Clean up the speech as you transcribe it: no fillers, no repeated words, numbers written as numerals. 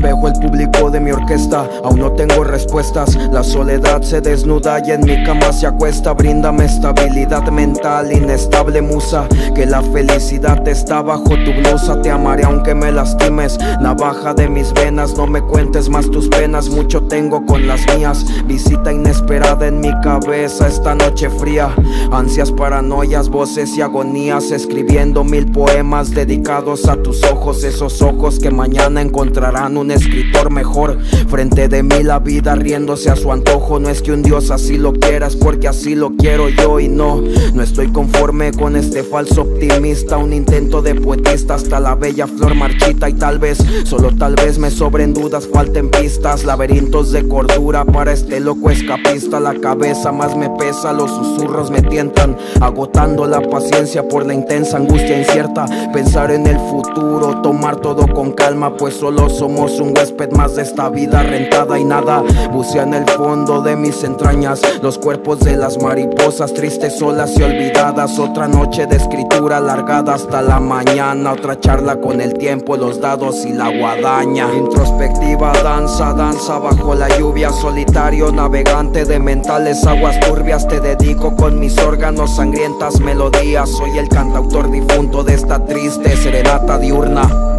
espejo el público de mi orquesta. Aún no tengo respuestas, la soledad se desnuda y en mi cama se acuesta. Bríndame estabilidad mental, inestable musa, que la felicidad está bajo tu blusa. Te amaré aunque me lastimes, navaja de mis venas. No me cuentes más tus penas, mucho tengo con las mías. Visita inesperada en mi cabeza esta noche fría. Ansias, paranoias, voces y agonías. Escribiendo 1000 poemas dedicados a tus ojos. Esos ojos que mañana encontrarán un escritor mejor. Frente de mí la vida riéndose a su antojo. No es que un Dios así lo quiera, es porque así lo quiero yo. Y no estoy conforme con este falso optimista. Un intento de poetista hasta la bella flor marchita. Y tal vez, solo tal vez me sobren dudas, falten pistas. Laberintos de cordura para este loco escapista. La cabeza más me pesa, los susurros me tientan, agotando la paciencia por la intensa angustia incierta. Pensar en el futuro, tomar todo con calma, pues solo somos un huésped más de esta vida rentada. Y nada bucea en el fondo de mis entrañas, los cuerpos de las mariposas tristes, solas y olvidadas. Otra noche de escritura alargada hasta la mañana. Otra charla con el tiempo, los dados y la guadaña. Introspectiva danza, danza bajo la lluvia. Solitario navegante de mentales aguas turbias. Te dedico con mis órganos sangrientas melodías. Soy el cantautor difunto de esta triste serenata diurna.